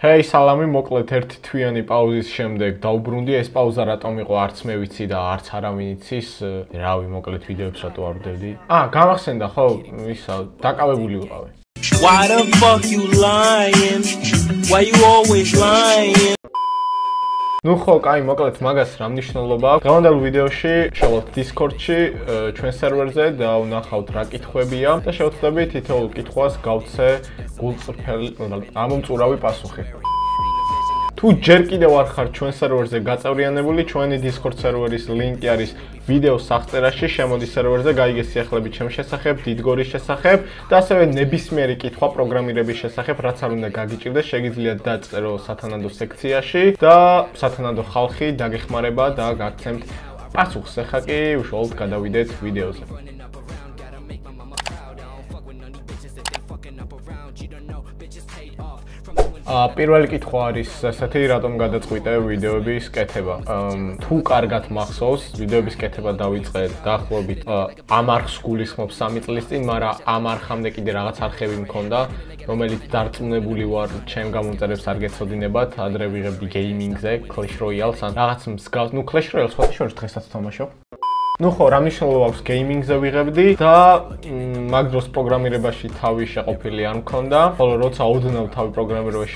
Hei, სალამი, მოკლედ ერთი თვიანი პაუზის შემდეგ დაუბრუნდი. ეს პაუზა რატომ იყო, არც მე ვიცი და არც არავინ იცის. რავი, მოკლედ ვიდეოებს რატო არ ვდევდი? გამახსენდა ხო, ისა, დაკავებული ვიყავი. Why the fuck you lying? Why you always lying? ნუ ხო, კაი, მოკლედ მაგას რა მნიშვნელობა აქვს? დღევანდელ ვიდეოში შევალთ Discord-ში ჩვენ სერვერზე და ვნახავთ რა კითხვებია და შევხვდებით თითოეულ კითხვას გავცე გულწრფელი ამომწურავი პასუხი. თუ ჯერ კიდევ არ ხარ ჩვენ სერვერზე გაწევრიანებული, ჩვენი Discord სერვერის ლინკი არის ვიდეოს აღწერაში, შემოდი სერვერზე, გაიგე სიახლეები ჩემს შესახებ, დიდგორის შესახებ და ასევე ნებისმიერი კითხვა პროგრამირების შესახებ, რაც არ უნდა გაგიჭირდეს, შეგიძლიათ დაწერო სათანადო სექციაში და სათანადო ხალხი დაგეხმარება და გაგცემთ პასუხს. ახლა კი უშუალოდ გადავიდეთ ვიდეოზე. პირველი კითხვა არის ასეთი, რატომ გადაწყვიტე ვიდეოების კეთება? თუ კარგად მახსოვს, ვიდეოების კეთება დავიწყე დაახლოებით ამ არხს გულისხმობს 3 წლის წინ, მაგრამ ამ არხამდე კიდე რაღაც არხები მქონდა, რომელიც დარწმუნებული ვარ, ჩემ გამომწერებს არ გეცოდინებათ, ადრე ვიღებდი გეიმინგზე, Clash Royale-ს ან რაღაც მსგავს, ნუ Clash Royale-ს ხო შორის დღესაც ვთამაშობ. ნუ ხო, რა მნიშვნელობა აქვს გეიმინგზე ვიღებდი და მაგ დროს პროგრამირებაში თავი შეყოფილი არ მქონდა, ხოლო როცა ოდნავ თავი პროგრამირებაში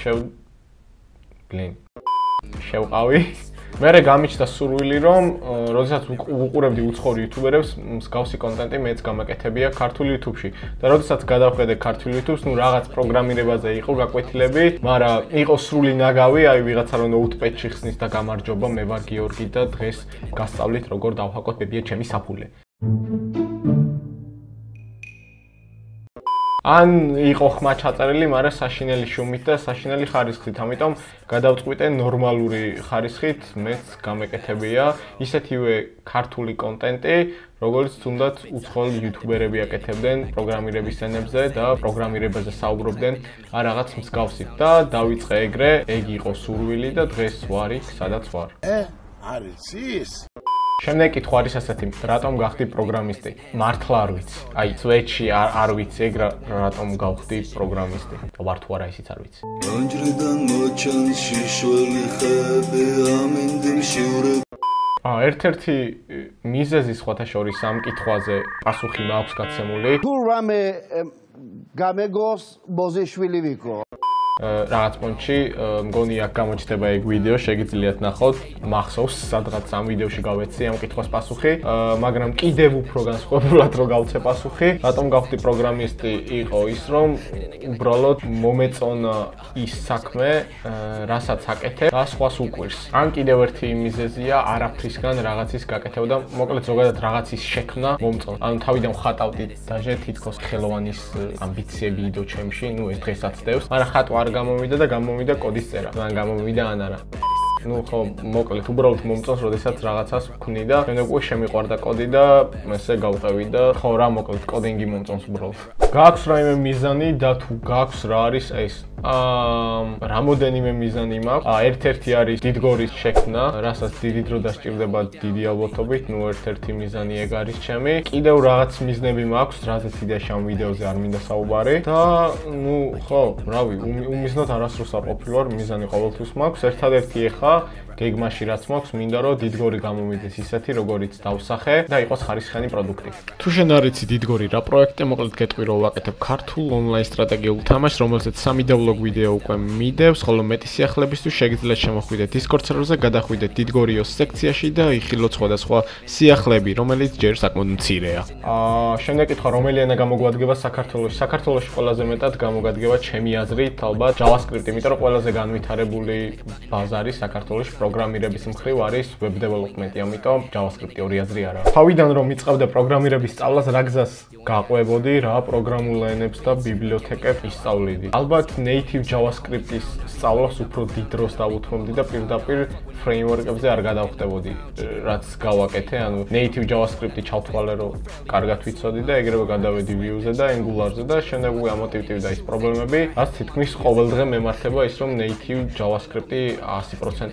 შევყავი, მერე გამიჩნდა სურვილი, რომ როდესაც ვუყურებდი უცხოურ იუთუბერებს, მსგავსი კონტენტი მეც გამაკეთებია ქართულ იუთუბში და როდესაც გადავხედე ქართულ იუთუბს, ნუ რაღაც პროგრამირებაზე იყო გაკვეთილები, მაგრამ იყო სრული ნაგავი, აი ვიღაცა რომ ნოუთპედში ხსნის და გამარჯობა, მე ვარ გიორგი და დღეს გასწავლით როგორ დავჰაკოთ ბებია ჩემი საფულე. ან იყო ხმა ჩაწერილი, მაგრამ საშინელი შუმით და საშინელი ხარისხით, ამიტომ გადავწყვიტე ნორმალური ხარისხით, მეც გამეკეთებია ისეთივე ქართული კონტენტი, როგორც თუნდაც უცხოელი იუთუბერები აკეთებდნენ პროგრამირების ენებზე და პროგრამირებაზე საუბრობდნენ ან რაღაც მსგავსით და დავიწყე ეგრე, ეგ იყო სურვილი და დღეს ვარ იქ, სადაც ვარ. არის ის? შემდეგი კითხვა არის ასეთი, რატომ გახდი პროგრამისტი? მართლა არ ვიცი. აი, სვეჩი არ ვიცი ეგ რატომ გავხდი პროგრამისტი. ვარ თუ არა ისიც არ ვიცი. განჯრიდან მოჩანს შიშველი ხები ამინდი მშივრები. ერთ-ერთი მიზეზი სხვათა შორის ამ კითხვაზე პასუხი მაქვს გაცემული. თუ რამე გამეგოს ბოზიშვილი ვიქო. რაღაც პონჩი მგონი აქ გამოჩნდება ეგ ვიდეო, შეგიძლიათ ნახოთ, მახსოვს სადღაც ამ ვიდეოში გავეცი ამ კითხვას პასუხი, მაგრამ კიდევ უფრო განსხვავებულად რო გავცე პასუხი, რატომ გავხდი პროგრამისტი იყო ის, რომ უბრალოდ მომეწონა ის საქმე, რასაც აკეთე და სხვას უყვირს. ან კიდევ ერთი მიზეზია არაფრისგან რაღაცის გაკეთება და მოკლედ ზოგადად რაღაცის შექმნა მომწონს. ანუ თავიდან ვხატავდი დაჟე თითქოს ხელოვანის ამბიციები იდო ჩემში, ნუ ეს დღესაც დევს, მაგრამ ხატვა გამომიდა და გამომიდა კოდის წერა. ან გამომიდა ან არა. ნუ ხო, მოკლედ უბრალოდ მომწონს, როდესაც რაღაცას ვქნი და შემდეგ უკვე შემიყვარდა კოდი და ესე გავყევი და ხო რა, მოკლედ კოდინგი მომწონს უბრალოდ. გაქვს რაიმე მიზანი და თუ გაქვს რა არის ეს? რამოდენიმე მიზანი მაქვს. ერთ-ერთი არის დიდგორის შექმნა, რასაც დიდი დრო დასჭირდება დიდი ალბათობით, ნუ ერთ-ერთი მიზანი ეგ არის ჩემი. კიდევ რაღაც მიზნები მაქვს, რაზეც იდეაში ამ ვიდეოზე არ მინდა საუბარი და ნუ ხო, რავი, უმიზნოდ არასდროს არ ყოფილვარ, მიზანი ყოველთვის მაქვს. ერთადერთი ეხა გეგმაში რაც მაქვს, მინდა რომ დიდგორი გამომიდეს ისეთი, როგორიც დავსახე და იყოს ხარისხიანი პროდუქტი. თუ შენ არ იცი დიდგორი რა პროექტია, მოკლედ გეტყვი რომ ვაკეთებ ქართულ ონლაინ სტრატეგიულ თამაშს, რომელზეც 3 და vlog ვიდეო უკვე მიდევს, ხოლო მეტი სიახლებისთვის შეგიძლიათ შემოხვიდეთ Discord სერვერზე, გადახვიდეთ დიდგორიოს სექციაში და იხილოთ სხვადასხვა სიახლეები, რომელიც ჯერ საკმაოდ მცირეა. შემდეგი კითხვა, რომელი ენა გამოგვადგება საქართველოში? საქართველოში ყველაზე მეტად გამოგადგება ჩემი აზრით, ალბათ JavaScript, იმიტომ რომ ყველაზე განვითარებული ბაზარი საქართველოში პროგრამირების მხრივ არის web development-ი, ამიტომ JavaScript-ი ორი აზრი არა. თავიდან რომ მიწყებდა პროგრამირების სწავლას, რა გზას გაყვებოდი, რა პროგრამულ ენებს და ბიბლიოთეკებს ისწავლიდი. ალბათ native JavaScript-ის სწავლას უფრო დიდ დროს დავუთმობდი და პირდაპირ framework-ებზე არ გადავხდებოდი, რაც გავაკეთე, ანუ native JavaScript-ი ჩავთვალე, რომ კარგად ვიცოდი და ეგრევე გადავედი Vue-ზე და Angular-ზე და შემდეგ უკვე ამოტივტივდა ის პრობლემები, რაც თითქმის ყოველდღე მემართება ის, რომ native JavaScript-ი 100%-ით დაღეჭ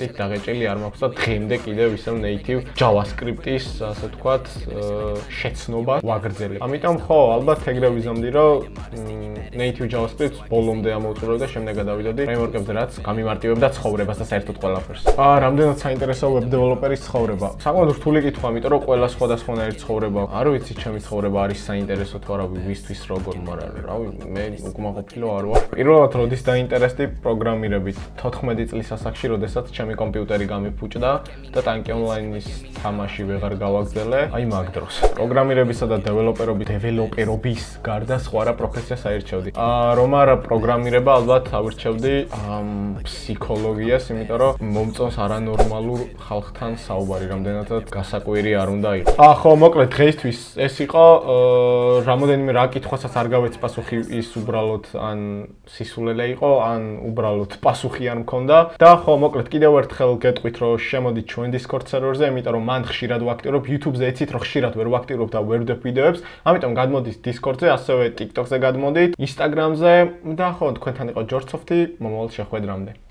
დაჭილი არ მაქვს და დღემდე კიდევ ისევ native JavaScript-ის, ასე ვთქვათ, შეცნობა ვაგრძელებ. ამიტომ ხო, ალბათ ეგრე ვიზამდი, რომ native JavaScript-ს ბოლომდე ამოვწურო და შემდეგ გადავიდოდი framework-ებზე, რაც გამიმარტივებდა ცხოვრებას და საერთოდ ყველაფერს. რამდენად საინტერესო web developer-ის ცხოვრება. საკმაოდ რთული კითხვა, იმიტომ რომ ყველა სხვადასხვანაირი ცხოვრება. არ ვიცი, ჩემი ცხოვრება არის საინტერესო თუ არა ვისთვის როგორ, მაგრამ რავი, მე უკმაყოფილო არ ვარ. პირველად როდის დაინტერესდი პროგრამირებით 14 წლის ასაკში, როდესაც ჩემი კომპიუტერი გამიფუჭდა და ტანკი ონლაინის თამაში ვეღარ გავაგრძელე, აი მაგ დროს. პროგრამირებისა და დეველოპერობის გარდა სხვა რა პროფესიას აირჩევდი. რომ არა პროგრამირება, ალბათ ავირჩევდი ფსიქოლოგიას, იმიტომ რომ მომწონს არანორმალურ ხალხთან საუბარი, რამდენადაც გასაკვირი არ უნდა იყოს. ხო, მოკლედ დღეისთვის ეს იყო რამოდენიმე რა კითხვასაც არ გავეცი პასუხი, ის უბრალოდ ან სისულელე იყო, ან უბრალოდ პასუხი არ მქონდა. და ხო, მოკლედ კიდევ ერთხელ გეტყვით, რომ შემოდით ჩვენ Discord server-ზე, იმიტომ რომ მან ხშირად ვაქტიურობ, YouTube-ზე ეცით, რომ ხშირად ვერ ვაქტიურობ და ვერ ვდებ ვიდეოებს, ამიტომ გადმოდით Discord-ზე, ასევე TikTok-ზე გადმოდით, Instagram-ზე და ხო, თქვენთან იყო JortSoft-ი, მომავალ შეხვედრამდე.